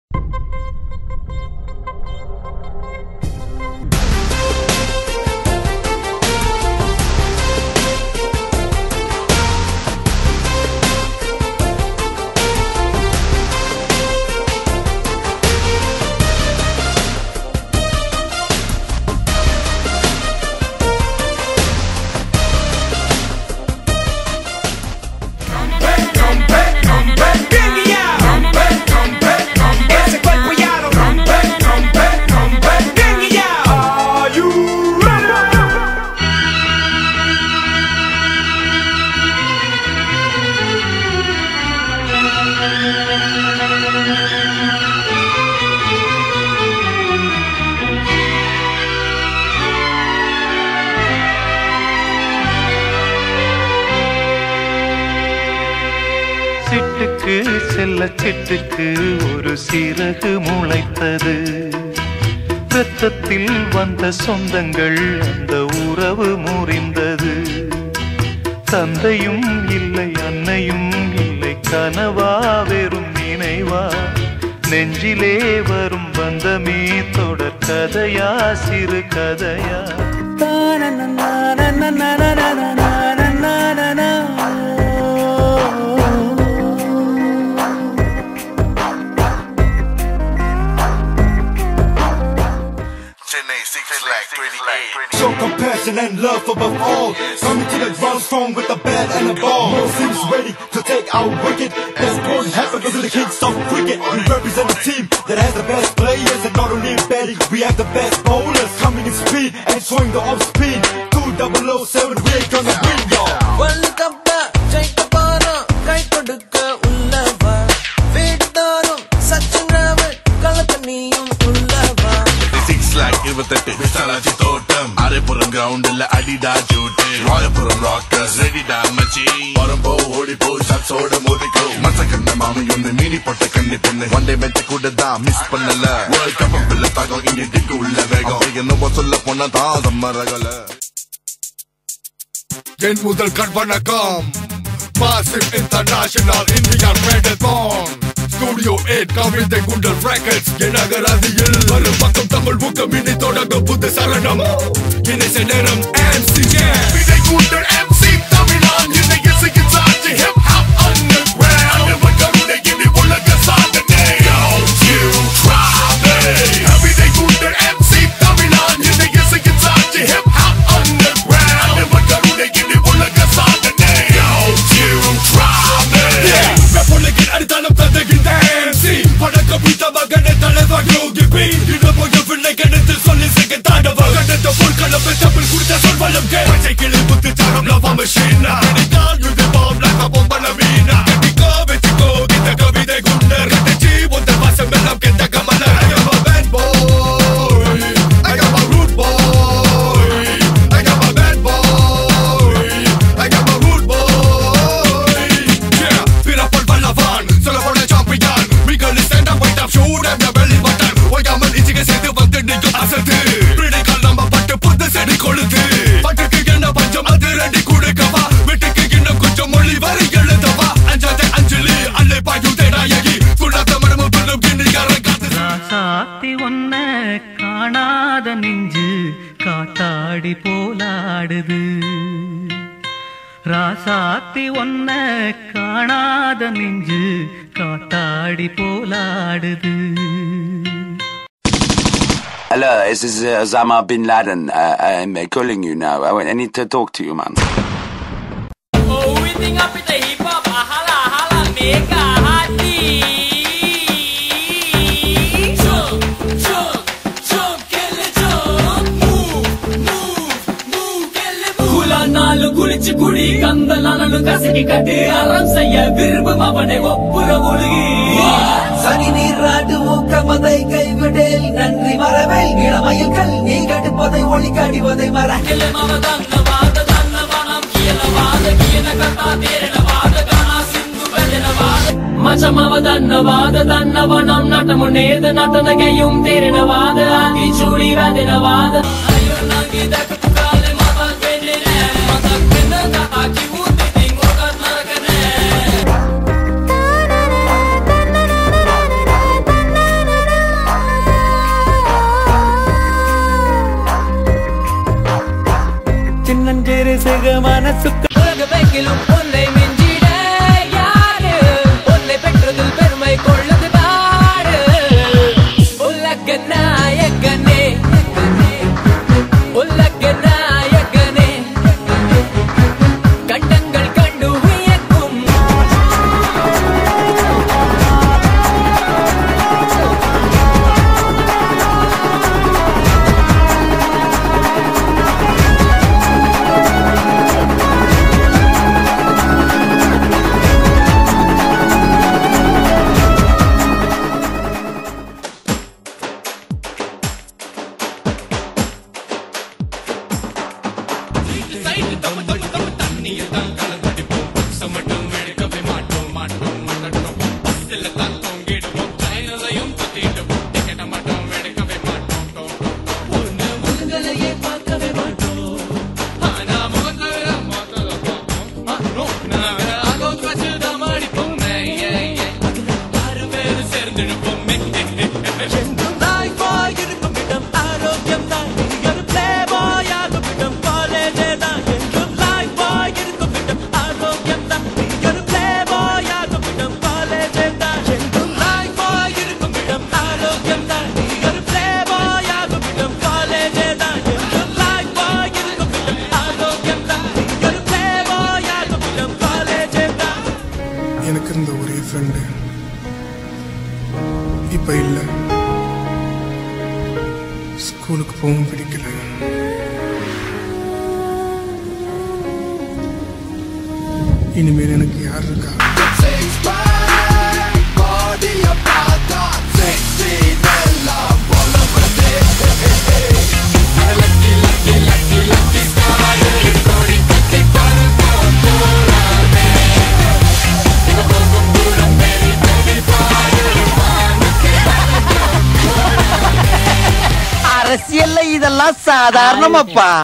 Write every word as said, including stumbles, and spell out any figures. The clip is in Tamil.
சிட்டுக்கு செல்ல சிட்டுக்கு ஒரு சிறகு முளைத்தது. ரத்தத்தில் வந்த சொந்தங்கள் அந்த உறவு முறிந்தது. தந்தையும் இல்லை அன்னையும் இல்லை கனவா வெறும் நினைவா நெஞ்சிலே வரும் பந்தமே தொடர் கதையா சிறு கதையா. Show compassion and love above all. Coming to the ground strong with the bat and the ball. Most teams ready to take our wicket. Best point happen to the kings of cricket. We represent a team that has the best players, and not only in batting, we have the best bowlers. Coming in speed and showing the off speed. two thousand seven, we're gonna win, y'all. World Cup da jaika pora kai kodukka ullava veedarum Sachin Ravat kalakaniyum ullava. six lakh twenty-eight Visalaji Thotam Mahaballipuram ground illa adida jute Royapuram rockers ready da machi Parambo odipo shots oda modiko Masakanna mama yonne mini potta kanni ponne one day match kuda da miss pannala World Cup billa tago indi dikku ulla vegam iga no solla ponna da sammaragala Yen mudal kanvanakam Massive international Indian Marathon Studio eight Kavitha Gundal Records Annanagar Varum pakkam Tamil bookam ini thodaga Buddha Saranam Inai neram M C Kavitha Gundal M C Tamilan Inai isiki saati hip hop underground Never karune ini ulaga saadane Don't you try me Kavitha Gundal M C Tamilan Inai isiki saati hip hop underground Never karune ini ulaga saadane Don't you try me Yeah, Republican Aditanam Tadaginda M C Padaka Pita Magane Taleva Yogi P Ina Poya Vinay Ganethil Solli Second Tadava Ganetha Polkala Petapil Kurta Solvalam Ke Pachekili Buddhi Charam Lava Machine Medical Yude Bomb Like a Bomba Lamina Ketiko Vetiko Gita Kavitha Gundar Katachi Wunda Vasam Melam Kenta Kamala I am a bad boy I am a rude boy I am a bad boy I am a rude boy Yeah, Pirapal Balavan Solopona Champion Miguel stand up wait up shoot at the belly button Oyamal Ichige Sedu Vandu Nikku Asathu Pidikal Namba Pattu Puddu Sedi Koluthu Pattukku enna panjam Adu Rendi Kudukava Vittukku enna konjam Moli Vari Eludava Anjathe Anjali Alle Payude Nayagi Kulatha Madamu Pullum Kinnigaran Kathu ராசாத்தி ஒன்ன காணாத நெஞ்சு காத்தாடி போலாடுது. ராசாத்தி ஒன்ன காணாத நெஞ்சு காத்தாடி போலாடுது. Hello, this is uh, Osama bin Laden. Uh, I'm uh, calling you now. I, I need to talk to you, man. Oh, we think up with the hip hop. Ahala, ahala, mega hati. Jump, jump, jump, kill it, jump. Move, move, move, kill it, move. Kula nalu kulichi kudi, kandala nalu kasiki kati. Aram saya virbum avane oppura mulgi. Sani niradu mukka madai kai videl nandri maravel gilamayil kal nee gadu padai oli kadi vadai mara. Kille mavadanna vada danna vanam kiyala vada kiyana kata terena vada gana sindhu bedena vada. Macha mavadanna vada danna vanam natamu neda natana gayum terena vada agi chudi vedena vada. Ayo nangi dak kale mava vedene mata kena kata ki uti dingo karnakane. பேசுக மனசுக்கு உலகமெங்கிலும் உன்னை மிஞ்சிட யாரு உன்னை பெற்றதில் பெருமை கொள்ளது பாடு உலக நாயகனே உலக நாயகனே கண்டங்கள் கண்டு வியக்கும் எனக்கு இருந்த ஒரே ஃப்ரெண்டு இப்ப இல்ல. ஸ்கூலுக்கு போகவும் பிடிக்கல. இனிமேல் எனக்கு யார் இருக்கா? அரசியல்ல இதெல்லாம் சாதாரணமாப்பா.